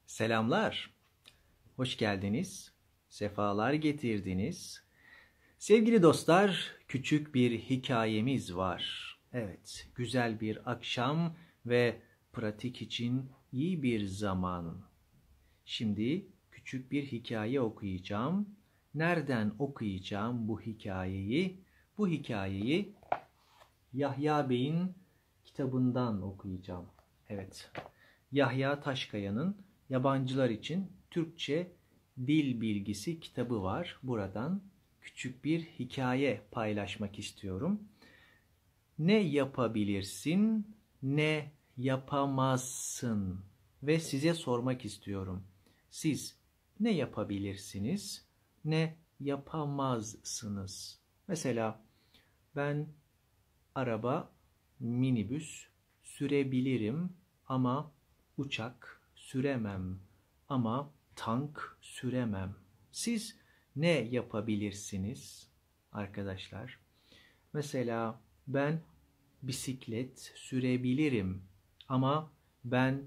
Selamlar, hoş geldiniz, sefalar getirdiniz. Sevgili dostlar, küçük bir hikayemiz var. Evet, güzel bir akşam ve pratik için iyi bir zaman. Şimdi küçük bir hikaye okuyacağım. Nereden okuyacağım bu hikayeyi? Bu hikayeyi Yahya Bey'in kitabından okuyacağım. Evet, Yahya Taşkaya'nın yabancılar için Türkçe dil bilgisi kitabı var. Buradan küçük bir hikaye paylaşmak istiyorum. Ne yapabilirsin, ne yapamazsın ve size sormak istiyorum. Siz ne yapabilirsiniz, ne yapamazsınız? Mesela ben araba, minibüs sürebilirim ama uçak süremem ama tank süremem. Siz ne yapabilirsiniz arkadaşlar? Mesela ben bisiklet sürebilirim ama ben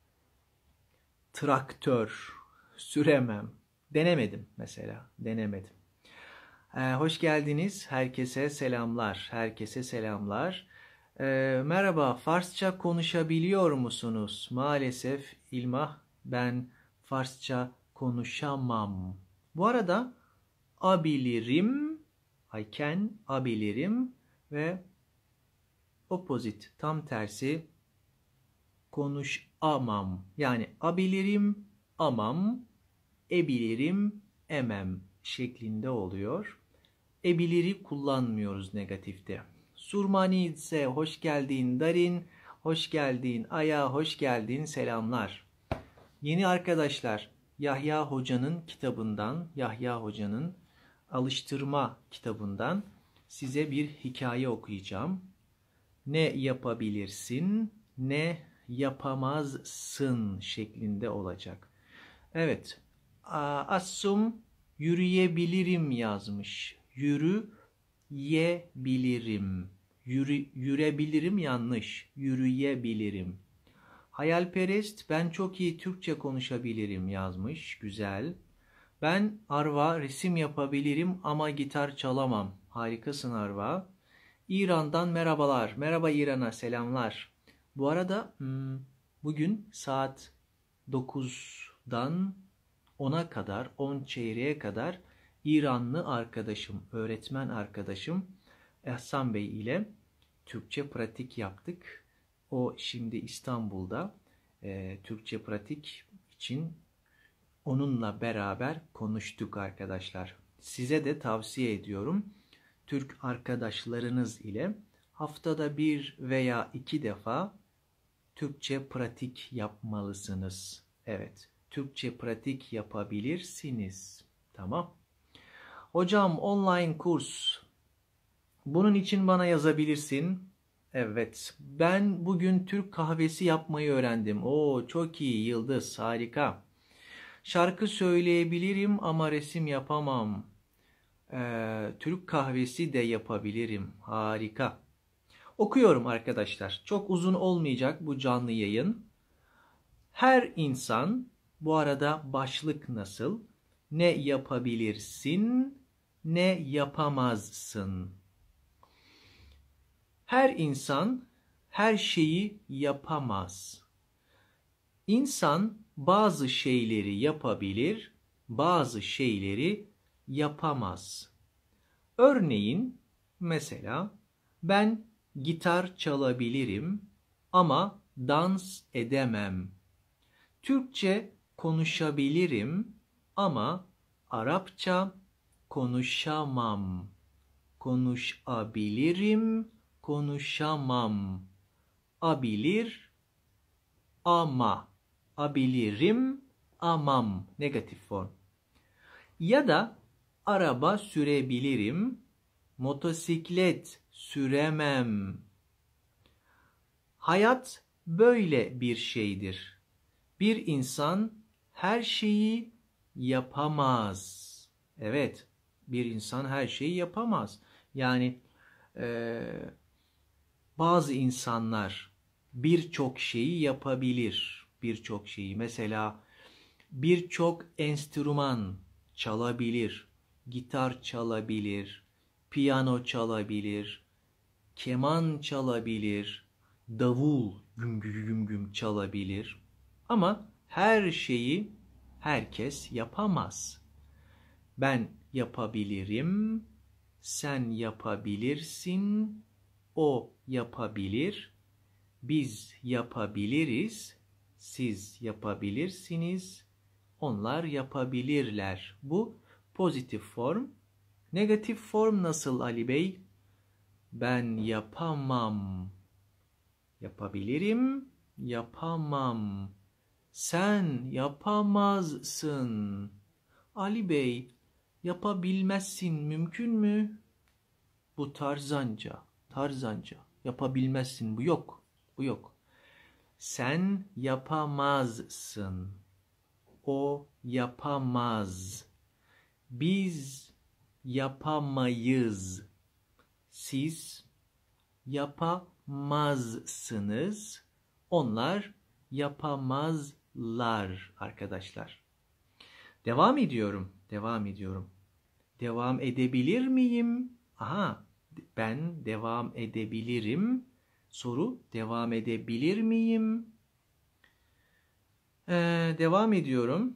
traktör süremem. Denemedim mesela, denemedim. Hoş geldiniz. Herkese selamlar. Herkese selamlar. Merhaba, Farsça konuşabiliyor musunuz? Maalesef İlmah, ben Farsça konuşamam. Bu arada abilirim, I can, abilirim ve opposite, tam tersi konuşamam. Yani abilirim, amam, ebilirim, emem şeklinde oluyor. Ebiliri kullanmıyoruz negatifte. Surmani ise hoş geldin, Darin hoş geldin, Aya hoş geldin, selamlar. Yeni arkadaşlar, Yahya Hoca'nın kitabından, Yahya Hoca'nın alıştırma kitabından size bir hikaye okuyacağım. Ne yapabilirsin, ne yapamazsın şeklinde olacak. Evet, Assum yürüyebilirim yazmış. Yürüyebilirim. Yürebilirim yanlış. Yürüyebilirim. Hayalperest, ben çok iyi Türkçe konuşabilirim yazmış. Güzel. Ben Arva resim yapabilirim ama gitar çalamam. Harikasın Arva. İran'dan merhabalar. Merhaba İran'a selamlar. Bu arada bugün saat 9'dan 10'a kadar, 10 çeyreğe kadar İranlı arkadaşım, öğretmen arkadaşım Ehsan Bey ile Türkçe pratik yaptık. O şimdi İstanbul'da. Türkçe pratik için onunla beraber konuştuk arkadaşlar. Size de tavsiye ediyorum. Türk arkadaşlarınız ile haftada 1 veya 2 defa Türkçe pratik yapmalısınız. Evet, Türkçe pratik yapabilirsiniz. Tamam. Hocam online kurs. Bunun için bana yazabilirsin. Evet, ben bugün Türk kahvesi yapmayı öğrendim. Oo, çok iyi Yıldız, harika. Şarkı söyleyebilirim ama resim yapamam. Türk kahvesi de yapabilirim. Harika. Okuyorum arkadaşlar. Çok uzun olmayacak bu canlı yayın. Her insan, bu arada başlık nasıl? Ne yapabilirsin, ne yapamazsın. Her insan her şeyi yapamaz. İnsan bazı şeyleri yapabilir, bazı şeyleri yapamaz. Örneğin, mesela ben gitar çalabilirim ama dans edemem. Türkçe konuşabilirim ama Arapça konuşamam. Konuşabilirim, konuşamam. Abilir, ama. Abilirim, amam. Negatif form. Ya da araba sürebilirim, motosiklet süremem. Hayat böyle bir şeydir. Bir insan her şeyi yapamaz. Evet, bir insan her şeyi yapamaz. Yani bazı insanlar birçok şeyi yapabilir. Birçok şeyi. Mesela birçok enstrüman çalabilir. Gitar çalabilir, piyano çalabilir, keman çalabilir, davul güm güm güm güm çalabilir. Ama her şeyi herkes yapamaz. Ben yapabilirim, sen yapabilirsin, o yapabilir, biz yapabiliriz, siz yapabilirsiniz, onlar yapabilirler. Bu pozitif form. Negatif form nasıl Ali Bey? Ben yapamam. Yapabilirim, yapamam. Sen yapamazsın. Ali Bey, yapabilmezsin mümkün mü? Bu tarzanca, tarzanca. Yapabilmezsin, bu yok, bu yok. Sen yapamazsın. O yapamaz. Biz yapamayız. Siz yapamazsınız. Onlar yapamazlar arkadaşlar. Devam ediyorum. Devam ediyorum. Devam edebilir miyim? Aha, ben devam edebilirim. Soru, devam edebilir miyim? Devam ediyorum.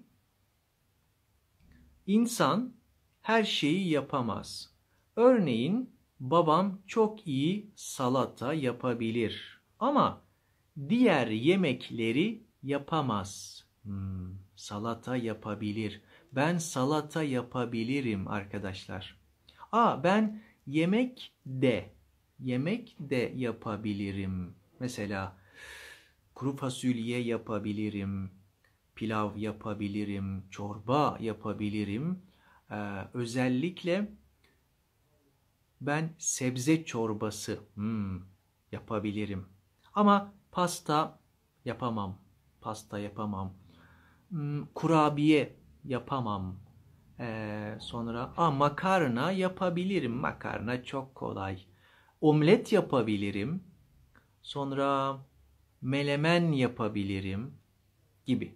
İnsan her şeyi yapamaz. Örneğin babam çok iyi salata yapabilir ama diğer yemekleri yapamaz. Salata yapabilir. Ben salata yapabilirim arkadaşlar. Ben yemek de yapabilirim. Mesela kuru fasulye yapabilirim, pilav yapabilirim, çorba yapabilirim. Özellikle ben sebze çorbası yapabilirim. Ama pasta yapamam. Pasta yapamam. Kurabiye yapamam. Sonra makarna yapabilirim. Makarna çok kolay. Omlet yapabilirim. Sonra melemen yapabilirim gibi.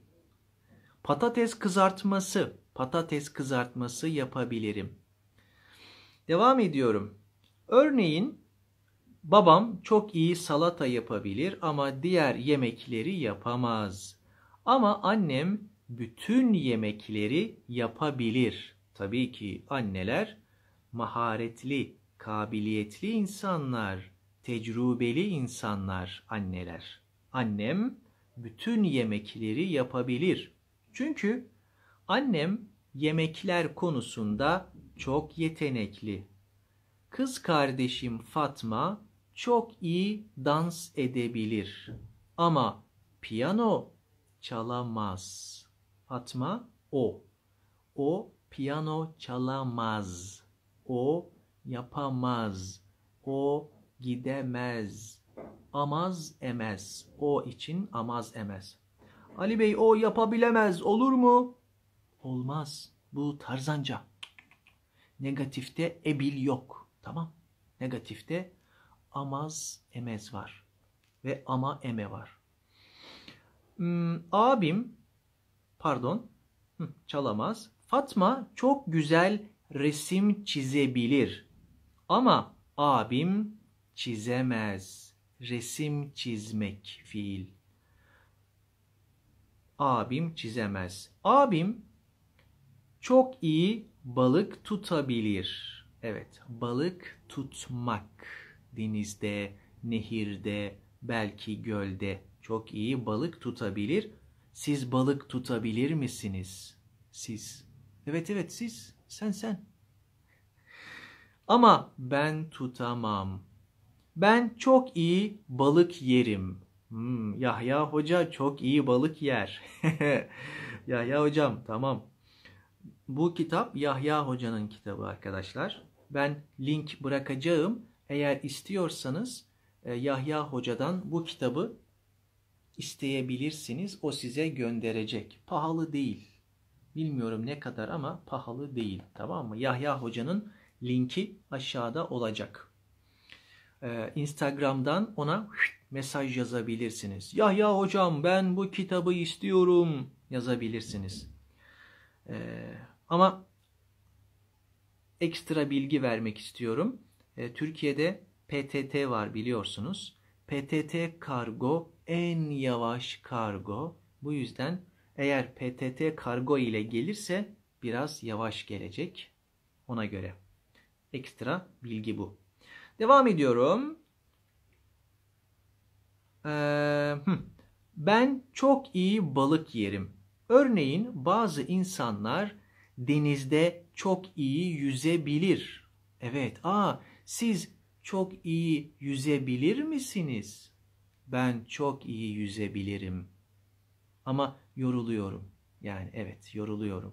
Patates kızartması yapabilirim. Devam ediyorum. Örneğin babam çok iyi salata yapabilir ama diğer yemekleri yapamaz. Ama annem bütün yemekleri yapabilir. Tabii ki anneler maharetli, kabiliyetli insanlar, tecrübeli insanlar anneler. Annem bütün yemekleri yapabilir. Çünkü annem yemekler konusunda çok yetenekli. Kız kardeşim Fatma çok iyi dans edebilir ama piyano çalamaz. Fatma o. O piyano çalamaz. O yapamaz. O gidemez. Amaz emez. O için amaz emez. Ali Bey o yapabilemez. Olur mu? Olmaz. Bu tarzanca. Negatifte ebil yok. Tamam. Negatifte amaz emez var. Ve ama eme var. Abim çalamaz. Fatma çok güzel resim çizebilir. Ama abim çizemez. Resim çizmek fiil. Abim çizemez. Abim çok iyi balık tutabilir. Evet, balık tutmak. Denizde, nehirde, belki gölde çok iyi balık tutabilir. Siz balık tutabilir misiniz? Siz. Evet siz. Sen. Ama ben tutamam. Ben çok iyi balık yerim. Yahya Hoca çok iyi balık yer. Yahya Hocam tamam. Bu kitap Yahya Hoca'nın kitabı arkadaşlar. Ben link bırakacağım. Eğer istiyorsanız Yahya Hoca'dan bu kitabı isteyebilirsiniz. O size gönderecek. Pahalı değil. Bilmiyorum ne kadar ama pahalı değil. Tamam mı? Yahya Hoca'nın linki aşağıda olacak. Instagram'dan ona mesaj yazabilirsiniz. Yahya hocam ben bu kitabı istiyorum yazabilirsiniz. Ama ekstra bilgi vermek istiyorum. Türkiye'de PTT var biliyorsunuz. PTT kargo en yavaş kargo. Bu yüzden eğer PTT kargo ile gelirse biraz yavaş gelecek. Ona göre. Ekstra bilgi bu. Devam ediyorum. Ben çok iyi balık yerim. Örneğin bazı insanlar denizde çok iyi yüzebilir. Evet, siz çok iyi yüzebilir misiniz? Ben çok iyi yüzebilirim. Ama yoruluyorum. Yani evet, yoruluyorum.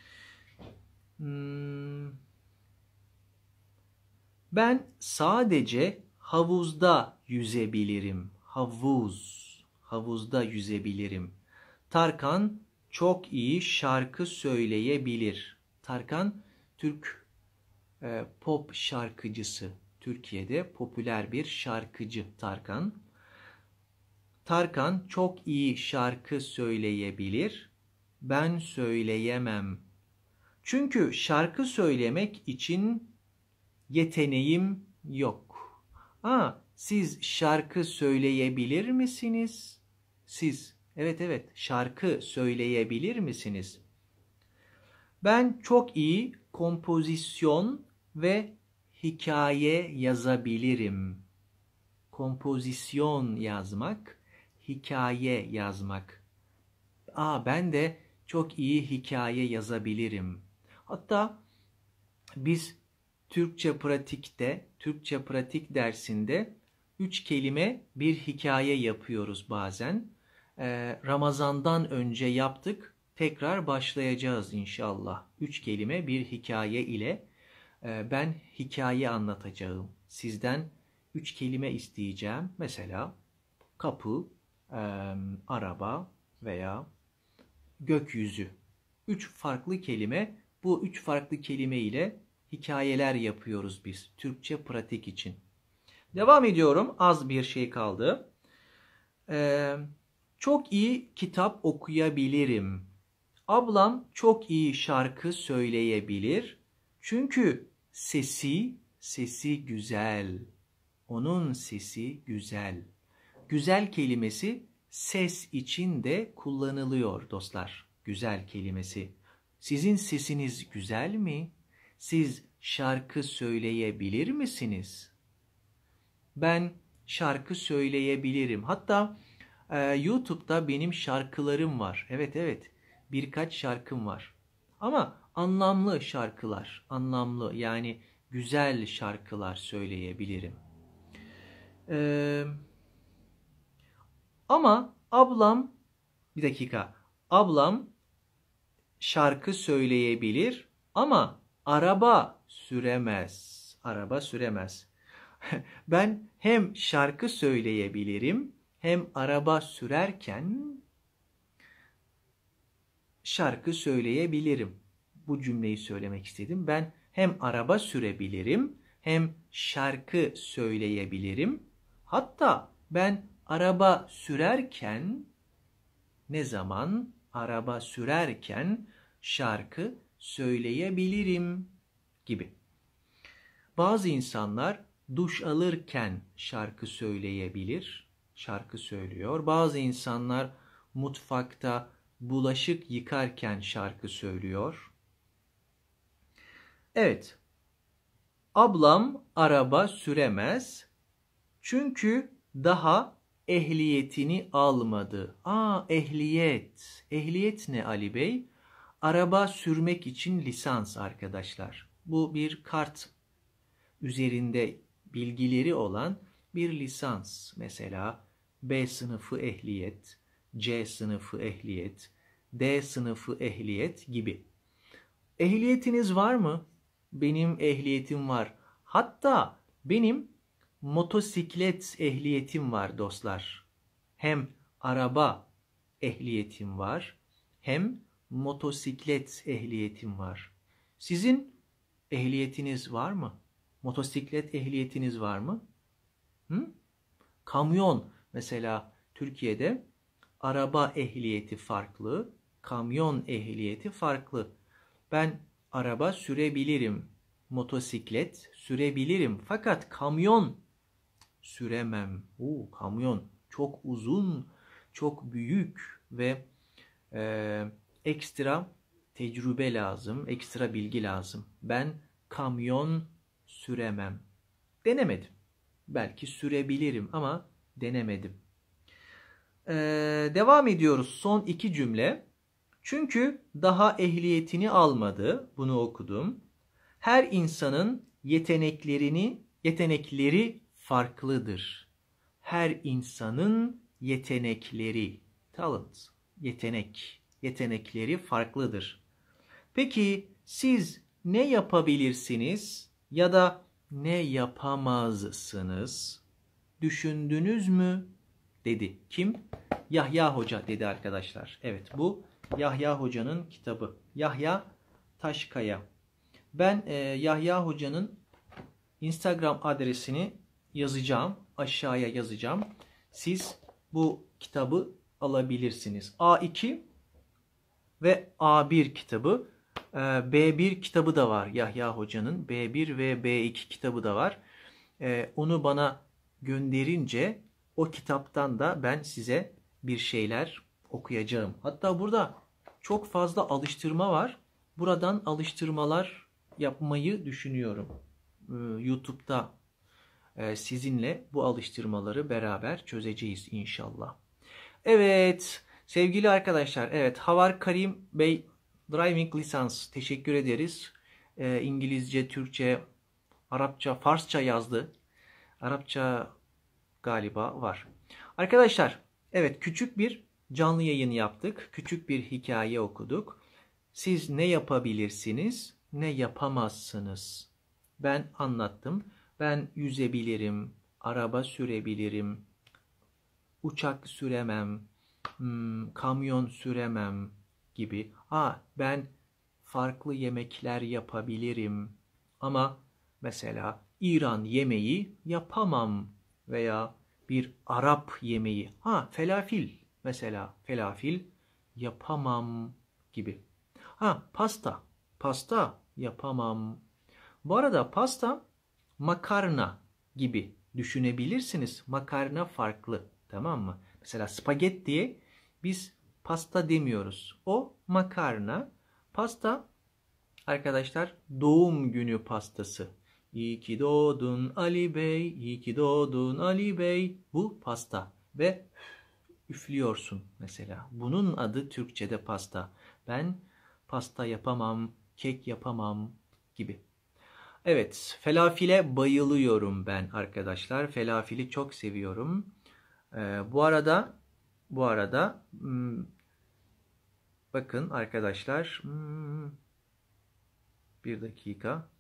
Ben sadece havuzda yüzebilirim. Havuzda yüzebilirim. Tarkan çok iyi şarkı söyleyebilir. Tarkan Türk pop şarkıcısı. Türkiye'de popüler bir şarkıcı Tarkan. Tarkan çok iyi şarkı söyleyebilir. Ben söyleyemem. Çünkü şarkı söylemek için yeteneğim yok. Siz şarkı söyleyebilir misiniz? Siz, evet, şarkı söyleyebilir misiniz? Ben çok iyi kompozisyon ve hikaye yazabilirim. Kompozisyon yazmak, hikaye yazmak. Ben de çok iyi hikaye yazabilirim. Hatta biz Türkçe pratik dersinde 3 kelime bir hikaye yapıyoruz bazen. Ramazan'dan önce yaptık. Tekrar başlayacağız inşallah. 3 kelime bir hikaye ile ben hikaye anlatacağım. Sizden 3 kelime isteyeceğim. Mesela kapı, araba veya gökyüzü. 3 farklı kelime. Bu 3 farklı kelime ile hikayeler yapıyoruz biz Türkçe pratik için. Devam ediyorum. Az bir şey kaldı. Çok iyi kitap okuyabilirim. Ablam çok iyi şarkı söyleyebilir. Çünkü sesi güzel. Onun sesi güzel. Güzel kelimesi ses için de kullanılıyor dostlar. Güzel kelimesi. Sizin sesiniz güzel mi? Siz şarkı söyleyebilir misiniz? Ben şarkı söyleyebilirim. Hatta YouTube'da benim şarkılarım var. Evet, birkaç şarkım var. Ama anlamlı şarkılar, anlamlı yani güzel şarkılar söyleyebilirim. Ama bir dakika, ablam şarkı söyleyebilir ama araba süremez. Araba süremez. Ben hem şarkı söyleyebilirim hem araba sürerken şarkı söyleyebilirim. Bu cümleyi söylemek istedim. Ben hem araba sürebilirim hem şarkı söyleyebilirim. Hatta ben araba sürerken ne zaman araba sürerken şarkı söyleyebilirim gibi. Bazı insanlar duş alırken şarkı söyleyebilir, şarkı söylüyor. Bazı insanlar mutfakta bulaşık yıkarken şarkı söylüyor. Evet, ablam araba süremez çünkü daha ehliyetini almadı. Ehliyet. Ehliyet ne Ali Bey? Araba sürmek için lisans arkadaşlar. Bu bir kart üzerinde bilgileri olan bir lisans. Mesela B sınıfı ehliyet, C sınıfı ehliyet, D sınıfı ehliyet gibi. Ehliyetiniz var mı? Benim ehliyetim var. Hatta benim motosiklet ehliyetim var dostlar. Hem araba ehliyetim var, hem motosiklet ehliyetim var. Sizin ehliyetiniz var mı? Motosiklet ehliyetiniz var mı? Hı? Kamyon mesela Türkiye'de araba ehliyeti farklı, kamyon ehliyeti farklı. Ben araba sürebilirim, motosiklet sürebilirim fakat kamyon süremem. Kamyon çok uzun, çok büyük ve ekstra tecrübe lazım, ekstra bilgi lazım. Ben kamyon süremem. Denemedim. Belki sürebilirim ama denemedim. Devam ediyoruz. Son iki cümle. Çünkü daha ehliyetini almadı. Bunu okudum. Her insanın yetenekleri farklıdır. Her insanın talent, yetenekleri farklıdır. Peki siz ne yapabilirsiniz ya da ne yapamazsınız? Düşündünüz mü? Dedi. Kim? Yahya Hoca dedi arkadaşlar. Evet, bu Yahya Hoca'nın kitabı. Yahya Taşkaya. Ben Yahya Hoca'nın Instagram adresini yazacağım. Aşağıya yazacağım. Siz bu kitabı alabilirsiniz. A2 ve A1 kitabı. B1 kitabı da var Yahya Hoca'nın. B1 ve B2 kitabı da var. Onu bana gönderince o kitaptan da ben size bir şeyler okuyacağım. Hatta burada çok fazla alıştırma var. Buradan alıştırmalar yapmayı düşünüyorum. YouTube'da sizinle bu alıştırmaları beraber çözeceğiz inşallah. Evet sevgili arkadaşlar, evet Havar Karim Bey Driving Lisans, teşekkür ederiz. İngilizce, Türkçe, Arapça, Farsça yazdı. Arapça galiba var. Arkadaşlar, evet küçük bir canlı yayın yaptık. Küçük bir hikaye okuduk. Siz ne yapabilirsiniz, ne yapamazsınız? Ben anlattım. Ben yüzebilirim, araba sürebilirim, uçak süremem, kamyon süremem gibi. Ben farklı yemekler yapabilirim ama mesela İran yemeği yapamam veya bir Arap yemeği. Felafil mesela, felafil yapamam gibi. Pasta yapamam. Bu arada pasta makarna gibi düşünebilirsiniz. Makarna farklı, tamam mı? Mesela spagettiye biz pasta demiyoruz. O makarna. Pasta arkadaşlar doğum günü pastası. İyi ki doğdun Ali Bey, iyi ki doğdun Ali Bey. Bu pasta ve üflüyorsun mesela. Bunun adı Türkçe'de pasta. Ben pasta yapamam, kek yapamam gibi. Evet, felafile bayılıyorum ben arkadaşlar. Felafili çok seviyorum. Bu arada bakın arkadaşlar, bir dakika.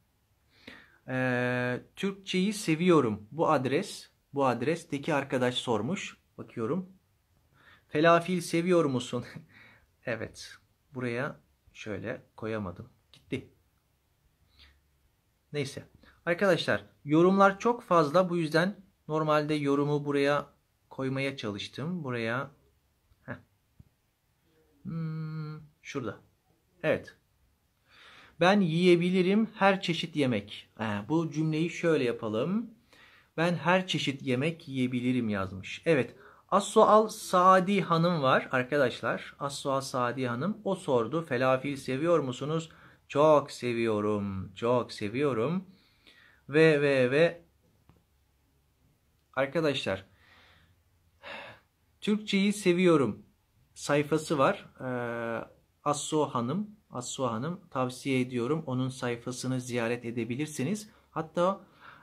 Türkçeyi seviyorum. Bu adresteki arkadaş sormuş. Bakıyorum. Felafil seviyor musun? Evet. Buraya şöyle koyamadım. Gitti. Neyse. Arkadaşlar, yorumlar çok fazla. Bu yüzden normalde yorumu buraya koymaya çalıştım. Buraya. Şurada. Evet. Ben yiyebilirim her çeşit yemek. Bu cümleyi şöyle yapalım. Ben her çeşit yemek yiyebilirim yazmış. Evet. As-Sual Saadi Hanım var arkadaşlar. As-Sual Saadi Hanım. O sordu. Felafil seviyor musunuz? Çok seviyorum. Çok seviyorum. Ve arkadaşlar, Türkçeyi seviyorum sayfası var. Assu Hanım tavsiye ediyorum. Onun sayfasını ziyaret edebilirsiniz. Hatta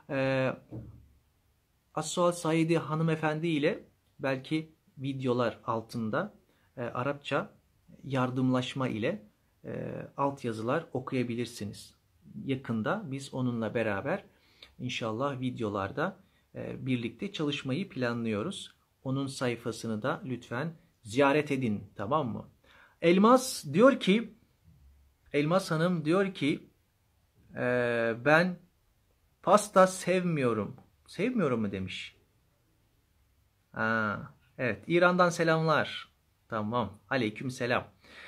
Assual Saidi hanımefendi ile belki videolar altında Arapça yardımlaşma ile altyazılar okuyabilirsiniz. Yakında biz onunla beraber inşallah videolarda birlikte çalışmayı planlıyoruz. Onun sayfasını da lütfen ziyaret edin, tamam mı? Elmas Hanım diyor ki ben pasta sevmiyorum. Sevmiyorum mu demiş. Aa, evet, İran'dan selamlar. Tamam. Aleyküm selam.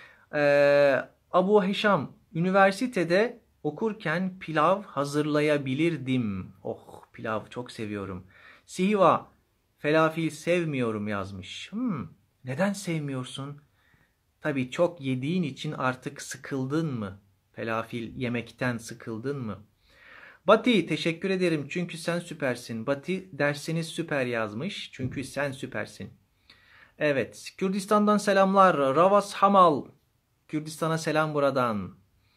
Abu Hişam, üniversitede okurken pilav hazırlayabilirdim. Oh, pilav çok seviyorum. Siva, felafil sevmiyorum yazmış. Neden sevmiyorsun? Tabii çok yediğin için artık sıkıldın mı? Felafil yemekten sıkıldın mı? Bati, teşekkür ederim çünkü sen süpersin. Bati, dersiniz süper yazmış çünkü sen süpersin. Evet, Kürdistan'dan selamlar. Ravas Hamal. Kürdistan'a selam buradan.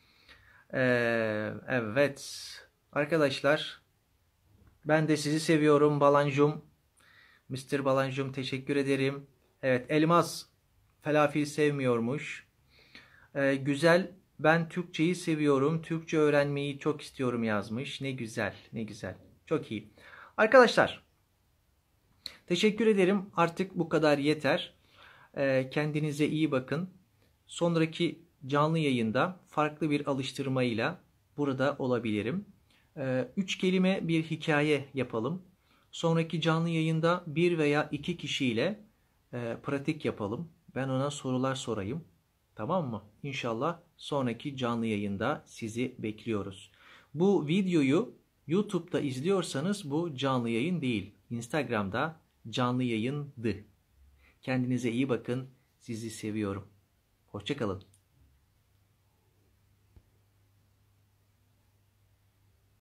Evet. Arkadaşlar, ben de sizi seviyorum Balancum. Mr. Balancum, teşekkür ederim. Evet, Elmas felafil sevmiyormuş. Güzel, ben Türkçeyi seviyorum. Türkçe öğrenmeyi çok istiyorum yazmış. Ne güzel, ne güzel. Çok iyi. Arkadaşlar, teşekkür ederim. Artık bu kadar yeter. Kendinize iyi bakın. Sonraki canlı yayında farklı bir alıştırmayla burada olabilirim. 3 kelime bir hikaye yapalım. Sonraki canlı yayında 1 veya 2 kişiyle pratik yapalım. Ben ona sorular sorayım. Tamam mı? İnşallah sonraki canlı yayında sizi bekliyoruz. Bu videoyu YouTube'da izliyorsanız bu canlı yayın değil. Instagram'da canlı yayındı. Kendinize iyi bakın. Sizi seviyorum. Hoşça kalın.